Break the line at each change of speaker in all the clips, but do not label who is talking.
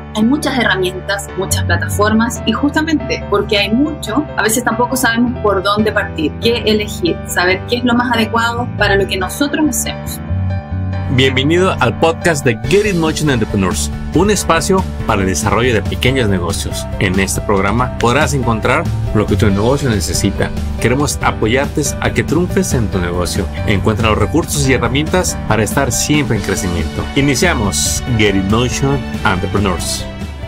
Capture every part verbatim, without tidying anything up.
Hay muchas herramientas, muchas plataformas y justamente porque hay mucho, a veces tampoco sabemos por dónde partir, qué elegir, saber qué es lo más adecuado para lo que nosotros hacemos.
Bienvenido al podcast de Get In Motion Entrepreneurs, un espacio para el desarrollo de pequeños negocios. En este programa podrás encontrar lo que tu negocio necesita. Queremos apoyarte a que triunfes en tu negocio. Encuentra los recursos y herramientas para estar siempre en crecimiento. Iniciamos Get In Motion Entrepreneurs.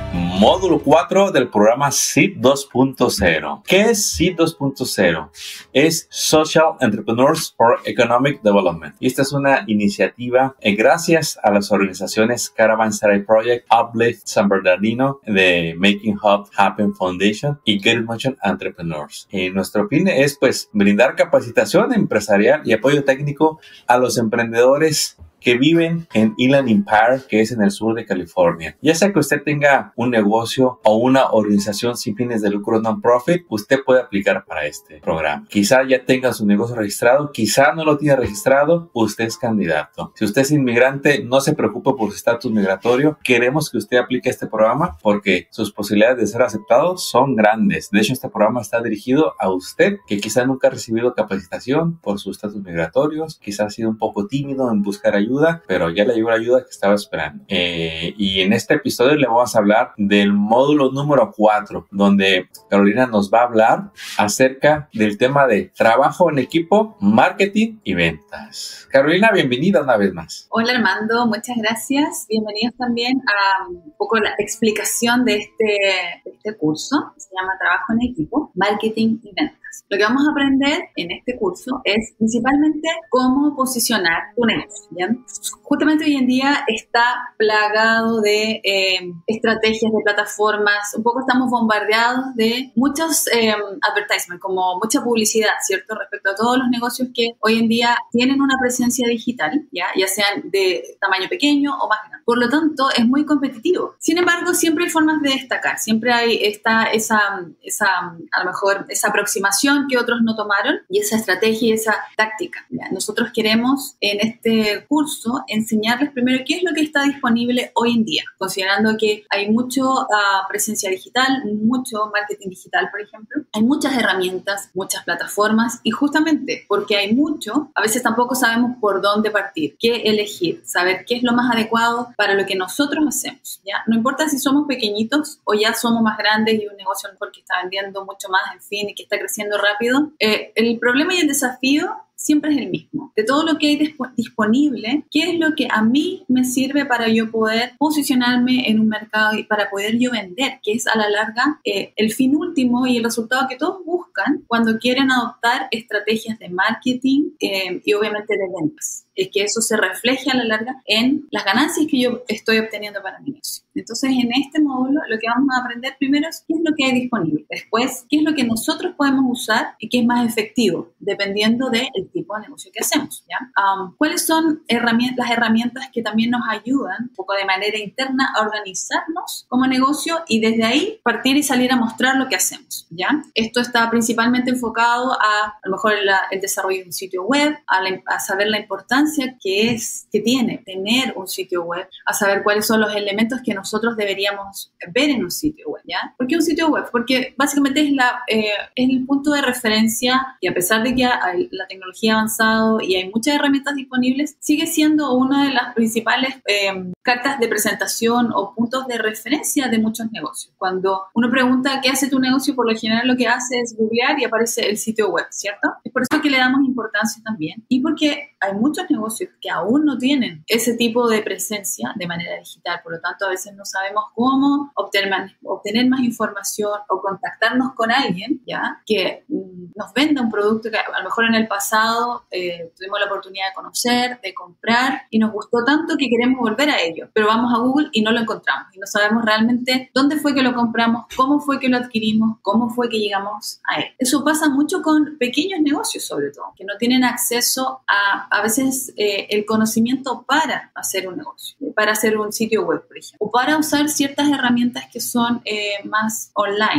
Módulo cuatro del programa S I D dos punto cero. ¿Qué es S I D dos punto cero? Es Social Entrepreneurs for Economic Development. Y esta es una iniciativa eh, gracias a las organizaciones Caravanserai Project, Uplift San Bernardino, de Making Hub Happen Foundation y Get In Motion Entrepreneurs. Eh, nuestro fin es pues brindar capacitación empresarial y apoyo técnico a los emprendedores que viven en Inland Empire, que es en el sur de California. Ya sea que usted tenga un negocio o una organización sin fines de lucro non-profit, usted puede aplicar para este programa. Quizá ya tenga su negocio registrado, quizá no lo tiene registrado, usted es candidato. Si usted es inmigrante, no se preocupe por su estatus migratorio. Queremos que usted aplique este programa porque sus posibilidades de ser aceptado son grandes. De hecho, este programa está dirigido a usted que quizá nunca ha recibido capacitación por sus estatus migratorios, quizá ha sido un poco tímido en buscar ayuda, ayuda, pero ya le llegó la ayuda que estaba esperando. Eh, y en este episodio le vamos a hablar del módulo número cuatro, donde Carolina nos va a hablar acerca del tema de trabajo en equipo, marketing y ventas. Carolina, bienvenida una vez más.
Hola Armando, muchas gracias. Bienvenidos también a un poco la explicación de este, de este curso, que se llama Trabajo en Equipo, Marketing y Ventas. Lo que vamos a aprender en este curso es principalmente cómo posicionar tu negocio, ¿bien? Justamente hoy en día está plagado de eh, estrategias, de plataformas, un poco estamos bombardeados de muchos eh, advertisements, como mucha publicidad, ¿cierto? Respecto a todos los negocios que hoy en día tienen una presencia digital, ¿ya? Ya sean de tamaño pequeño o más grande. Por lo tanto, es muy competitivo. Sin embargo, siempre hay formas de destacar, siempre hay esta, esa, esa, a lo mejor, esa aproximación que otros no tomaron y esa estrategia y esa táctica. ¿Ya? Nosotros queremos en este curso enseñarles primero qué es lo que está disponible hoy en día, considerando que hay mucho uh, presencia digital, mucho marketing digital, por ejemplo. Hay muchas herramientas, muchas plataformas y justamente porque hay mucho, a veces tampoco sabemos por dónde partir, qué elegir, saber qué es lo más adecuado para lo que nosotros hacemos. ¿Ya? No importa si somos pequeñitos o ya somos más grandes y un negocio mejor que está vendiendo mucho más, en fin, y que está creciendo rápido, eh, el problema y el desafío siempre es el mismo. De todo lo que hay disp- disponible, ¿qué es lo que a mí me sirve para yo poder posicionarme en un mercado y para poder yo vender? Que es a la larga eh, el fin último y el resultado que todos buscan cuando quieren adoptar estrategias de marketing eh, y obviamente de ventas. Es que eso se refleje a la larga en las ganancias que yo estoy obteniendo para mi negocio. Entonces, en este módulo, lo que vamos a aprender primero es qué es lo que hay disponible. Después, qué es lo que nosotros podemos usar y qué es más efectivo, dependiendo del tipo de negocio que hacemos, ¿ya? Um, ¿Cuáles son herramientas, las herramientas que también nos ayudan un poco de manera interna a organizarnos como negocio y desde ahí partir y salir a mostrar lo que hacemos, ¿ya? Esto está principalmente enfocado a, a lo mejor la, el desarrollo de un sitio web, a, la, a saber la importancia que es, que tiene tener un sitio web, a saber cuáles son los elementos que nosotros deberíamos ver en un sitio web, ¿ya? ¿Por qué un sitio web? Porque básicamente es, la, eh, es el punto de referencia y a pesar de que hay, la tecnología ha avanzado y hay muchas herramientas disponibles, sigue siendo una de las principales eh, cartas de presentación o puntos de referencia de muchos negocios. Cuando uno pregunta qué hace tu negocio, por lo general lo que hace es googlear y aparece el sitio web, ¿cierto? Es por eso que le damos importancia también y porque hay muchos negocios que aún no tienen ese tipo de presencia de manera digital, por lo tanto a veces no sabemos cómo obtener más, obtener más información o contactarnos con alguien, ¿ya? Que mm, nos venda un producto que a lo mejor en el pasado eh, tuvimos la oportunidad de conocer, de comprar y nos gustó tanto que queremos volver a ello, pero vamos a Google y no lo encontramos y no sabemos realmente dónde fue que lo compramos, cómo fue que lo adquirimos, cómo fue que llegamos a él. Eso pasa mucho con pequeños negocios sobre todo, que no tienen acceso a a veces eh, el conocimiento para hacer un negocio, para hacer un sitio web, por ejemplo, o para usar ciertas herramientas que son eh, más online.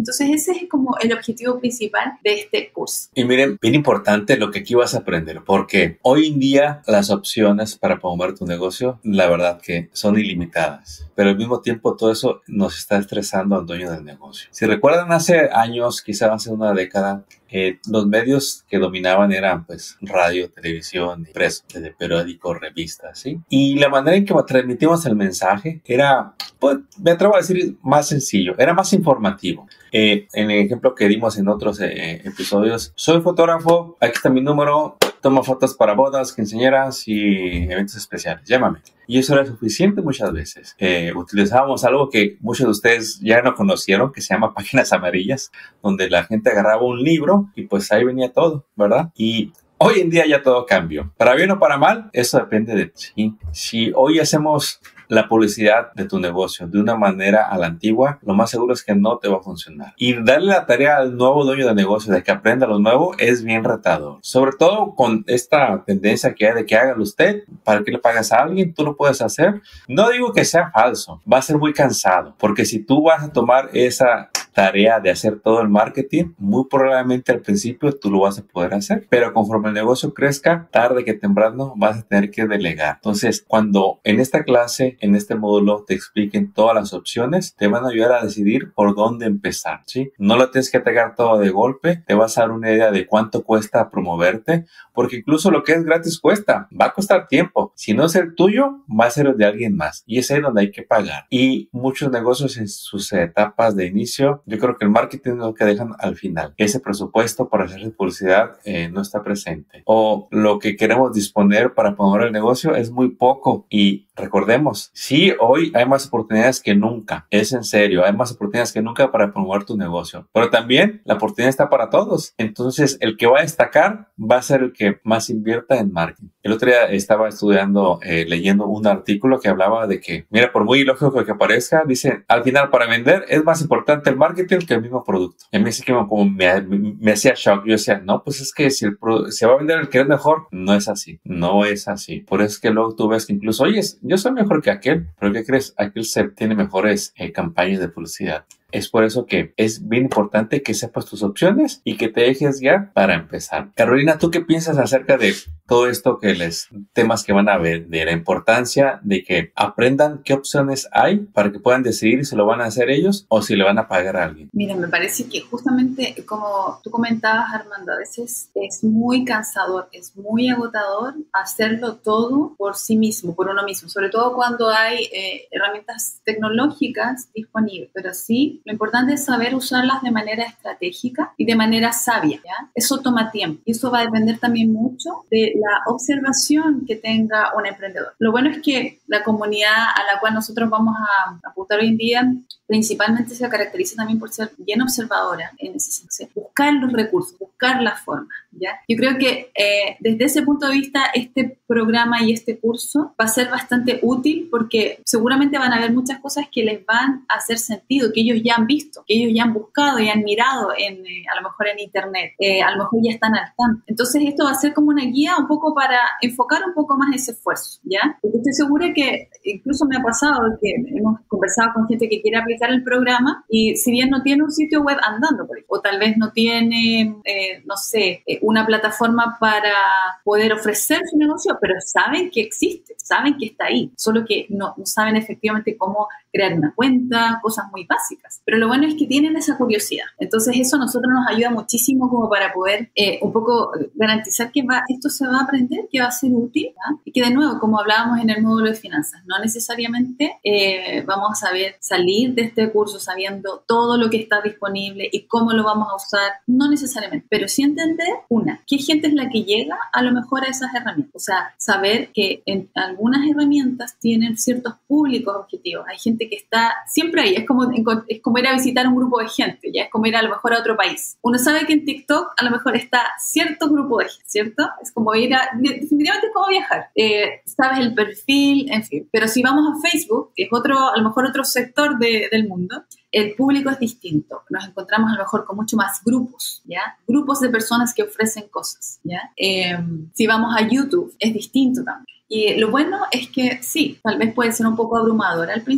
Entonces ese es como el objetivo principal de este curso.
Y miren, bien importante lo que aquí vas a aprender, porque hoy en día las opciones para promover tu negocio, la verdad que son ilimitadas, pero al mismo tiempo todo eso nos está estresando al dueño del negocio. Si recuerdan hace años, quizás hace una década, Eh, los medios que dominaban eran pues radio, televisión, impreso, desde periódicos, revistas, ¿sí? Y la manera en que transmitimos el mensaje era, pues, me atrevo a decir, más sencillo, era más informativo. Eh, en el ejemplo que dimos en otros eh, episodios, soy fotógrafo, aquí está mi número, tomo fotos para bodas, quinceañeras y eventos especiales, llámame. Y eso era suficiente muchas veces. Eh, utilizábamos algo que muchos de ustedes ya no conocieron, que se llama páginas amarillas, donde la gente agarraba un libro y pues ahí venía todo, ¿verdad? Y hoy en día ya todo cambió. Para bien o para mal, eso depende de ti. Si hoy hacemos la publicidad de tu negocio de una manera a la antigua, lo más seguro es que no te va a funcionar. Y darle la tarea al nuevo dueño de negocio de que aprenda lo nuevo es bien retador. Sobre todo con esta tendencia que hay de que hágalo usted, para que le pagas a alguien, tú lo puedes hacer. No digo que sea falso, va a ser muy cansado, porque si tú vas a tomar esa tarea de hacer todo el marketing, muy probablemente al principio tú lo vas a poder hacer, pero conforme el negocio crezca, tarde que temprano vas a tener que delegar. Entonces, cuando en esta clase, en este módulo te expliquen todas las opciones, te van a ayudar a decidir por dónde empezar, ¿sí? No lo tienes que pegar todo de golpe, te vas a dar una idea de cuánto cuesta promoverte, porque incluso lo que es gratis cuesta, va a costar tiempo. Si no es el tuyo, va a ser el de alguien más, y es ahí donde hay que pagar. Y muchos negocios en sus etapas de inicio, yo creo que el marketing es lo que dejan al final. Ese presupuesto para hacer publicidad eh, no está presente. O lo que queremos disponer para promover el negocio es muy poco. Y recordemos, sí, hoy hay más oportunidades que nunca. Es en serio, hay más oportunidades que nunca para promover tu negocio. Pero también la oportunidad está para todos. Entonces, el que va a destacar va a ser el que más invierta en marketing. El otro día estaba estudiando, eh, leyendo un artículo que hablaba de que, mira, por muy ilógico que parezca, dice, al final para vender es más importante el marketing que el mismo producto. Y a mí sí que me, como me, me, me hacía shock. Yo decía, no, pues es que si el pro, se va a vender el que es mejor, no es así. No es así. Por eso es que luego tú ves que incluso, oye, yo soy mejor que aquel, pero ¿qué crees? Aquel se tiene mejores eh, campañas de publicidad. Es por eso que es bien importante que sepas tus opciones y que te dejes guiar para empezar. Carolina, ¿tú qué piensas acerca de todo esto que les, temas que van a ver, de la importancia de que aprendan qué opciones hay para que puedan decidir si lo van a hacer ellos o si le van a pagar a alguien?
Mira, me parece que justamente como tú comentabas, Armando, a veces es muy cansador, es muy agotador hacerlo todo por sí mismo, por uno mismo, sobre todo cuando hay eh, herramientas tecnológicas disponibles, pero sí, lo importante es saber usarlas de manera estratégica y de manera sabia, ¿ya? Eso toma tiempo y eso va a depender también mucho de la observación que tenga un emprendedor. Lo bueno es que la comunidad a la cual nosotros vamos a apuntar hoy en día principalmente se caracteriza también por ser bien observadora en ese sentido. Buscar los recursos, buscar las formas, ¿ya? Yo creo que eh, desde ese punto de vista este programa y este curso va a ser bastante útil porque seguramente van a haber muchas cosas que les van a hacer sentido, que ellos ya han visto, que ellos ya han buscado y han mirado en, eh, a lo mejor en internet, eh, a lo mejor ya están al tanto. Entonces esto va a ser como una guía un poco para enfocar un poco más ese esfuerzo, ¿ya? Porque estoy segura que incluso me ha pasado que hemos conversado con gente que quiere aplicar el programa y si bien no tiene un sitio web andando, por ejemplo, o tal vez no tiene, eh, no sé, eh, una plataforma para poder ofrecer su negocio, pero saben que existe, saben que está ahí, solo que no, no saben efectivamente cómo crear una cuenta, cosas muy básicas. Pero lo bueno es que tienen esa curiosidad. Entonces eso a nosotros nos ayuda muchísimo como para poder eh, un poco garantizar que va, esto se va a aprender, que va a ser útil, ¿ya? Y que de nuevo, como hablábamos en el módulo de finanzas, no necesariamente eh, vamos a saber salir de este curso sabiendo todo lo que está disponible y cómo lo vamos a usar, no necesariamente, pero sí entender, una, qué gente es la que llega a lo mejor a esas herramientas. O sea, saber que en algunas herramientas tienen ciertos públicos objetivos. Hay gente que está siempre ahí, es como, es como ir a visitar un grupo de gente, ya es como ir a lo mejor a otro país. Uno sabe que en TikTok a lo mejor está cierto grupo de gente, ¿cierto? Es como ir a, definitivamente es como viajar. Eh, sabes el perfil, en fin. Pero si vamos a Facebook, que es otro, a lo mejor otro sector de, del mundo, el público es distinto. Nos encontramos a lo mejor con mucho más grupos, ¿ya? Grupos de personas que ofrecen cosas, ¿ya? Eh, si vamos a YouTube, es distinto también. Y lo bueno es que sí, tal vez puede ser un poco abrumador al principio,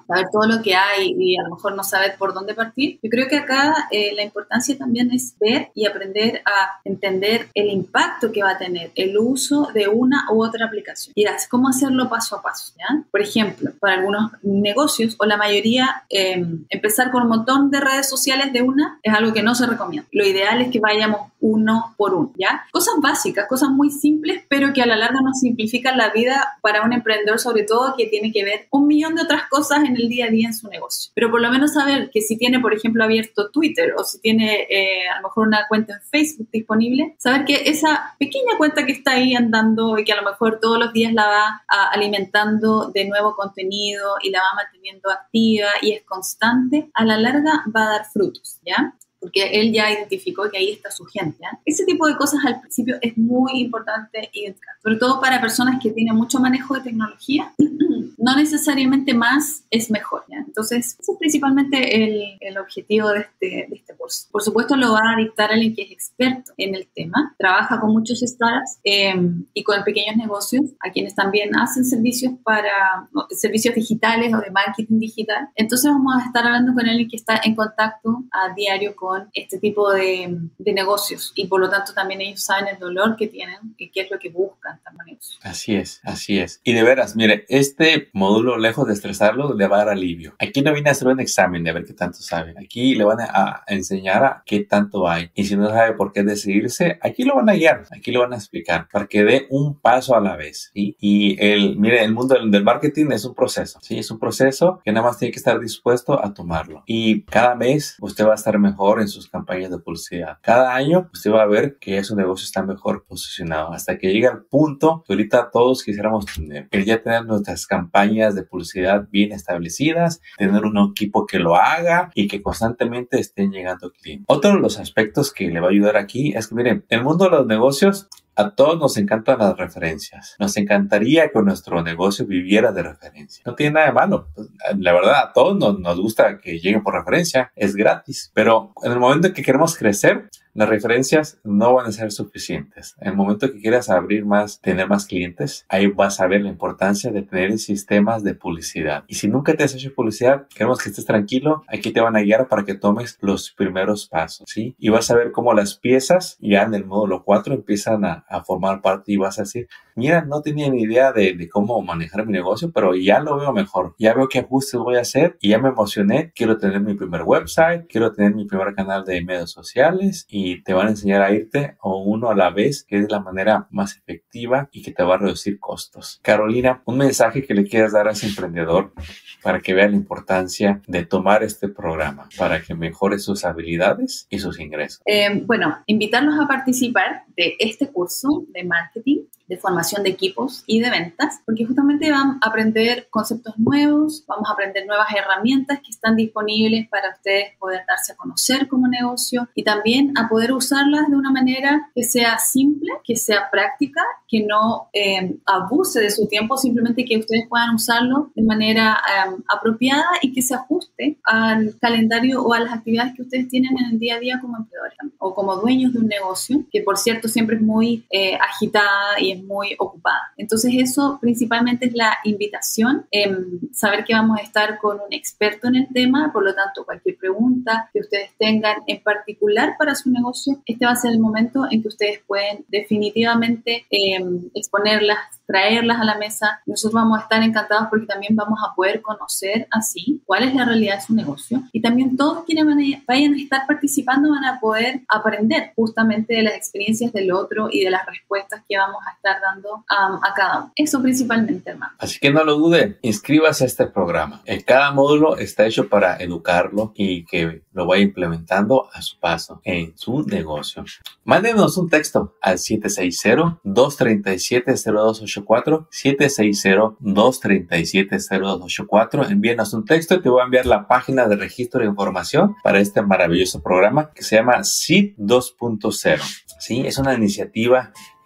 saber todo lo que hay y a lo mejor no saber por dónde partir. Yo creo que acá eh, la importancia también es ver y aprender a entender el impacto que va a tener el uso de una u otra aplicación y cómo hacerlo paso a paso, ¿ya? Por ejemplo, para algunos negocios o la mayoría, eh, empezar con un montón de redes sociales de una es algo que no se recomienda. Lo ideal es que vayamos uno por uno, ¿ya? Cosas básicas, cosas muy simples, pero que a la larga nos simplifican la vida para un emprendedor, sobre todo que tiene que ver un millón de otras cosas en el día a día en su negocio. Pero por lo menos saber que si tiene, por ejemplo, abierto Twitter o si tiene eh, a lo mejor una cuenta en Facebook disponible, saber que esa pequeña cuenta que está ahí andando y que a lo mejor todos los días la va a, alimentando de nuevo contenido y la va manteniendo activa y es constante, a la larga va a dar frutos, ¿ya? Porque él ya identificó que ahí está su gente, ¿ya? Ese tipo de cosas al principio es muy importante identificar, sobre todo para personas que tienen mucho manejo de tecnología. No necesariamente más es mejor, ¿ya? Entonces, ese es principalmente el, el objetivo de este, de este curso. Por supuesto, lo va a dictar alguien que es experto en el tema, trabaja con muchos startups eh, y con pequeños negocios, a quienes también hacen servicios para no, servicios digitales o de marketing digital. Entonces, vamos a estar hablando con alguien que está en contacto a diario con este tipo de, de negocios y por lo tanto también ellos saben el dolor que tienen y qué es lo que buscan también.
Así es, así es. Y de veras, mire, este módulo, lejos de estresarlo, le va a dar alivio. Aquí no viene a hacer un examen de ver qué tanto sabe. Aquí le van a, a enseñar a qué tanto hay. Y si no sabe por qué decidirse, aquí lo van a guiar, aquí lo van a explicar para que dé un paso a la vez, ¿sí? Y el, mire, el mundo del, del marketing es un proceso, ¿sí? Es un proceso que nada más tiene que estar dispuesto a tomarlo. Y cada mes usted va a estar mejor en sus campañas de publicidad. Cada año usted va a ver que su negocio está mejor posicionado hasta que llegue al punto que ahorita todos quisiéramos tener. El ya tener nuestras campañas de publicidad bien establecidas, tener un equipo que lo haga y que constantemente estén llegando clientes. Otro de los aspectos que le va a ayudar aquí es que, miren, el mundo de los negocios, a todos nos encantan las referencias. Nos encantaría que nuestro negocio viviera de referencia. No tiene nada de malo. La verdad, a todos nos, nos gusta que lleguen por referencia. Es gratis. Pero en el momento en que queremos crecer, las referencias no van a ser suficientes. En el momento que quieras abrir más, tener más clientes, ahí vas a ver la importancia de tener sistemas de publicidad. Y si nunca te has hecho publicidad, queremos que estés tranquilo. Aquí te van a guiar para que tomes los primeros pasos, ¿sí? Y vas a ver cómo las piezas ya en el módulo cuatro empiezan a, a formar parte y vas a decir, mira, no tenía ni idea de, de cómo manejar mi negocio, pero ya lo veo mejor. Ya veo qué ajustes voy a hacer y ya me emocioné. Quiero tener mi primer website, quiero tener mi primer canal de medios sociales y y te van a enseñar a irte o uno a la vez, que es la manera más efectiva y que te va a reducir costos. Carolina, un mensaje que le quieras dar a ese emprendedor para que vea la importancia de tomar este programa, para que mejore sus habilidades y sus ingresos.
Eh, bueno, invitarlos a participar de este curso de marketing, de formación de equipos y de ventas, porque justamente van a aprender conceptos nuevos, vamos a aprender nuevas herramientas que están disponibles para ustedes poder darse a conocer como negocio y también a poder usarlas de una manera que sea simple, que sea práctica, que no eh, abuse de su tiempo, simplemente que ustedes puedan usarlo de manera eh, apropiada y que se ajuste al calendario o a las actividades que ustedes tienen en el día a día como emprendedores o como dueños de un negocio, que por cierto siempre es muy eh, agitada y es muy ocupada. Entonces eso principalmente es la invitación, eh, saber que vamos a estar con un experto en el tema, por lo tanto cualquier pregunta que ustedes tengan en particular para su negocio, este va a ser el momento en que ustedes pueden definitivamente eh, exponerlas, traerlas a la mesa. Nosotros vamos a estar encantados porque también vamos a poder conocer así cuál es la realidad de su negocio y también todos quienes van a, vayan a estar participando van a poder aprender justamente de las experiencias del otro y de las respuestas que vamos a estar dando um, a cada uno. Eso principalmente, hermano.
Así que no lo dude, inscríbase a este programa. En cada módulo está hecho para educarlo y que lo vaya implementando a su paso en su negocio. Mándenos un texto al siete seis cero, dos tres siete, cero dos ocho cuatro, siete seis cero, dos tres siete, cero dos ocho cuatro. Envíenos un texto y te voy a enviar la página de registro de información para este maravilloso programa que se llama S I D dos punto cero. Sí, es una iniciativa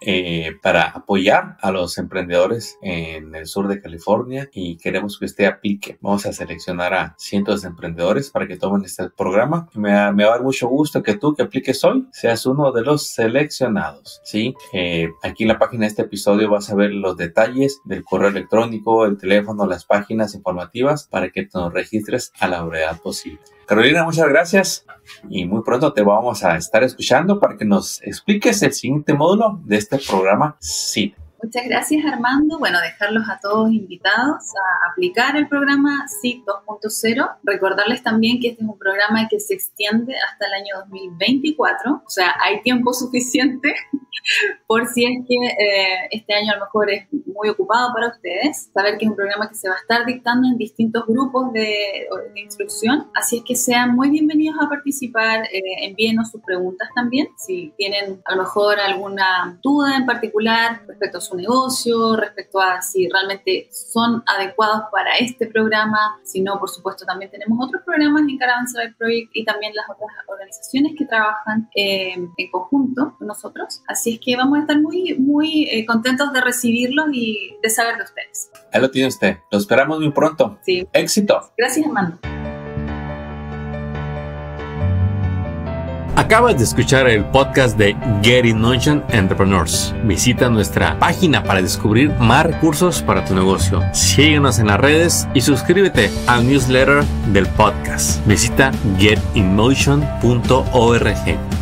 eh, para apoyar a los emprendedores en el sur de California y queremos que usted aplique. Vamos a seleccionar a cientos de emprendedores para que tomen este programa. Me, va, me va a dar mucho gusto que tú que apliques hoy seas uno de los seleccionados, ¿sí? Eh, aquí en la página de este episodio vas a ver los detalles del correo electrónico, el teléfono, las páginas informativas para que te nos registres a la brevedad posible. Carolina, muchas gracias y muy pronto te vamos a estar escuchando para que nos expliques el siguiente módulo de este programa S I D.
Muchas gracias, Armando. Bueno, dejarlos a todos invitados a aplicar el programa S I D dos punto cero. Recordarles también que este es un programa que se extiende hasta el año dos mil veinticuatro, o sea, hay tiempo suficiente por si es que eh, este año a lo mejor es muy ocupado para ustedes. Saber que es un programa que se va a estar dictando en distintos grupos de, de instrucción, así es que sean muy bienvenidos a participar. Eh, envíenos sus preguntas también, si tienen a lo mejor alguna duda en particular respecto a su negocio, respecto a si realmente son adecuados para este programa. Si no, por supuesto, también tenemos otros programas en Caravanserai Project y también las otras organizaciones que trabajan eh, en conjunto con nosotros. Así es que vamos a estar muy, muy eh, contentos de recibirlos y de saber de ustedes.
Ahí lo tiene usted. Lo esperamos muy pronto.
Sí.
¡Éxito!
Gracias, Armando.
Acabas de escuchar el podcast de Get in Motion Entrepreneurs. Visita nuestra página para descubrir más recursos para tu negocio. Síguenos en las redes y suscríbete al newsletter del podcast. Visita get in motion punto org.